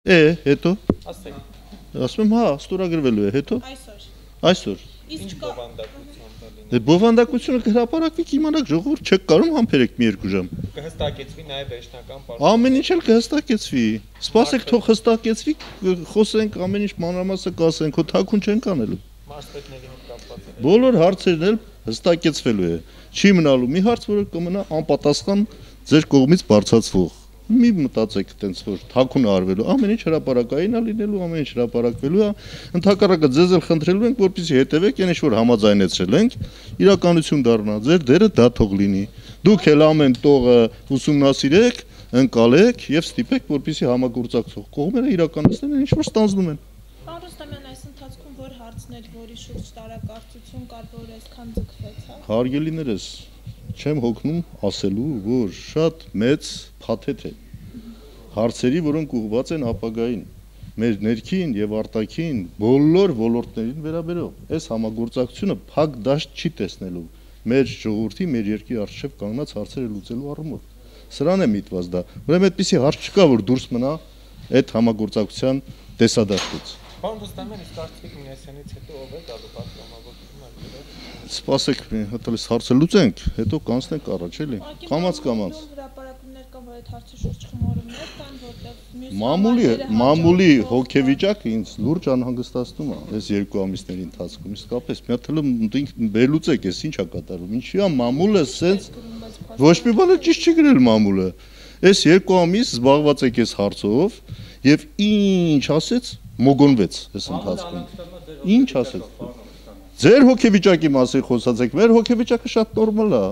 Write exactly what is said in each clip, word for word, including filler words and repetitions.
Է, հետո։ Ասեք։ Ասում եմ, հա, ստորագրվելու է, հետո։ Այսօր։ Այսօր։ Ինչ բովանդակությամբ լինի։ Դե բովանդակությունը կհրապարակվի, կիմանաք ժողովուրդ չեք կարող համբերեք մի երկու ժամ։ Կհստակեցվի նաև վերջնական պարզ։ Ամեն ինչ էլ կհստակեցվի։ Սպասեք, թող հստակեցվի, խոսենք, ամեն ինչ մանրամասը կասենք, հո թաքուն չենք անելու։ Մարզպետների հետ կապված է։ Բոլոր հարցերն էլ հստակեցվելու է։ Չի մնալու մի հարց, որը կմնա անպատասխան ձեր կողմից բարձրացվող։ Մի մտածեք այտենց որ թաքուն արվելու, ամեն ինչ հրապարակային է լինելու, ամեն ինչ հրապարակվելու է։ Ընդհակառակը ձեզ էլ խնդրելու ենք, որպեսզի հետևեք, այն ինչ որ համաձայնեցրել ենք, իրականություն դառնա։ Ձեր դերը դա թող լինի։ Դուք էլ ամեն տողը ուսումնասիրեք, ընկալեք եւ ստիպեք, որպեսզի համագործակցող կողմերը իրականացնեն այն ինչ որ ստանձնում են։ Պարոն Ռուստամյան, այս ընթացքում որ հարցներ, որի շուրջ տարակարծություն կար, որ այսքան ձգվեց, հա։ Հարգելիներս, չեմ հոգնում ասելու, որ շատ մեծ փաթեթ է հարցերի, որոնք ուղղված են ապագային, մեր ներքին եւ արտաքին բոլոր ոլորտներին վերաբերող։ Այս համագործակցությունը փակ դաշտ չի տեսնելու մեր ժողովրդի, մեր երկրի առջև կանգնած հարցերը լուծելու առումով։ Սրան է միտված դա։ Ուրեմն այդպիսի հարց չկա, որ դուրս մնա այդ համագործակցության տեսադաշտից։ Պարոն Ռուստամյան, իսկ Արծվիկ Մինասյանից հետո ով է գալու պատգամավորություն ալու։ Սպասեք, հատլես հարցը լուծենք, հետո կանցնենք առաջ էլի։ Կամաց կամաց։ Հրապարակումներ կան, որ այդ հարցի շուրջ խմորումներ կան, որտեղ մյուս Մամուլի մամուլի հոգեվիճակը ինձ լուրջ անհանգստացնում է այս երկու ամիսների ընթացքում։ Իսկապես մի հատ էլ վերլուծեք, էս ի՞նչ է կատարվում։ Ինչի՞ է մամուլը սենց ոչ մի բան ճիշտ չի գրել մամուլը։ Այս երկու ամիս զբաղված եք այս հարցով եւ ինչ ասեց մոգոնվեց այս ընթացքում։ Ինչ ասեց։ Ձեր հոգեվիճակի մասին խոսացեք, մեր հոգեվիճակը շատ նորմալ է։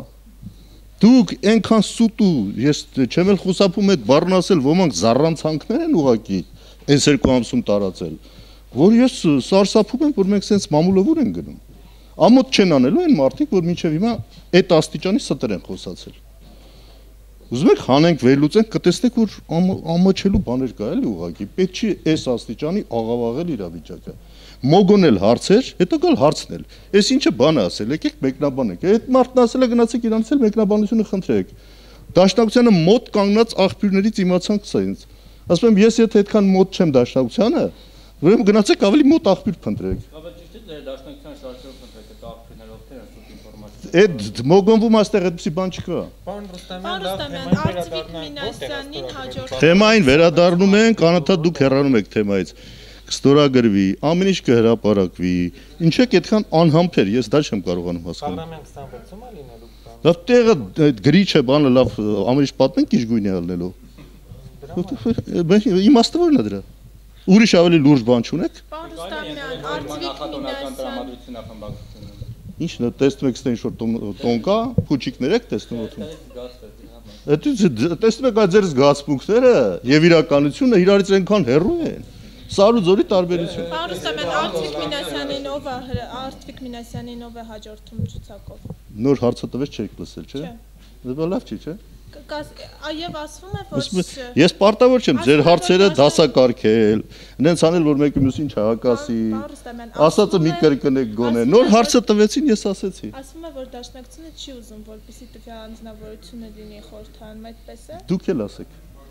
Դուք այնքան սուտու, ես չեմ էլ խուսափում այդ բառն ասել, ոմանք զառանցանքներ են ուղակի այս երկու ամսում տարածել, որ ես սարսափում եմ, որ մենք սենց մամուլովուր են գնում։ Ամոթ չեն անելու այն մարդիկ, որ մինչև հիմա այդ աստիճանի ստր են խոսացել։ Ուզում եք հանենք վերլուծենք, կտեսնեք, որ ամաչելու բաներ կա էլի ուղղակի, պետք չի այս աստիճանի աղավաղել իրավիճակը։ Մոգոնել հարցեր, հետո գալ հարցնել։ Այս ինչը բան է ասել, եկեք մեկնաբանենք։ Այդ մարդն ասել է գնացեք իրանից էլ մեկնաբանությունը խնդրեք։ Դաշնակցությանը մոտ կանգնած աղբյուրներից իմացանք սա ինձ։ Ասում եմ, ես եթե այդքան մոտ չեմ դաշնակցությանը, ուրեմն գնացեք ավելի մոտ աղբյուր փնտրեք։ Դաշնակցության շարքերով փնտրեք այդ աղբյուրներով թե ասում ինֆորմացիա։ Այդ մոգոնվում աստեղ այդպեսի բան չկա։ Պարոն Պարոն Ռուստամյան, Ռուստամյան, Արծվիկ Մինասյանին հաջորդ Թեմային վերադառնում ենք, անընդհատ դուք հեռանում եք թեմայից։ Կստորագրվի, ամեն ինչ կհրապարակվի։ Ինչ եք այդքան անհամբեր, ես դա չեմ կարողանում հասկանալ։ Պարլամենտ քսանվեցում է լինելու բան։ Լավ տեղը գրիչը բանը լավ ամեն ինչ պատմենք ինչ գույն է ալնելու։ Իմաստը ո՞րն է դրա։ Ուրիշ ավելի լուրջ բան չունեք։ Պարոն Ռուստամյան, Արծվիկ Մինասյան Ինչն է տեսնում եք ստեն ինչ որ տոն կա, փուչիկներ եք տեսնում օդում։ Այդ տեսնում եք այդ ձեր զգացմունքները եւ իրականությունը իրարից այնքան հեռու են։ Սար ու ձորի տարբերություն։ Պարոն Ռուստամյան, Արծվիկ Մինասյանին ով է Արծվիկ Մինասյանին ով է հաջորդում ցուցակով։ Նոր հարցը տվեց չեք լսել, չէ՞։ Դա լավ չի, չէ՞։ Այև ասվում է, որ Ես պարտավոր չեմ ձեր հարցերը դասակարգել, նենց անել, որ մեկը մյուսին չհակասի, ասածը մի կրկնեք գոնե, նոր հարցը տվեցին, ես ասեցի։ Ասվում է, որ դաշնակցությունը չի ուզում, որպեսզի տվյալ անձնավորությունը լինի խորհրդանում, այդպես է։ Դուք էլ ասեք։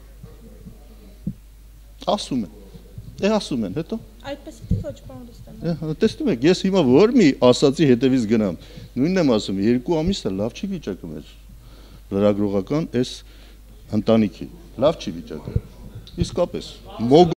Ասում են։ Է ասում են, հետո։ Այդպես է ոչ, պարոն Ռուստամյան։ Տեսնում եք, ես հիմա որ մի ասացի հետևից գնամ, նույնն եմ ասում, երկու ամիսը լավ չի վիճակը մեր լրագրողական այս ընտանիքի, լավ չի վիճակը, իսկապես,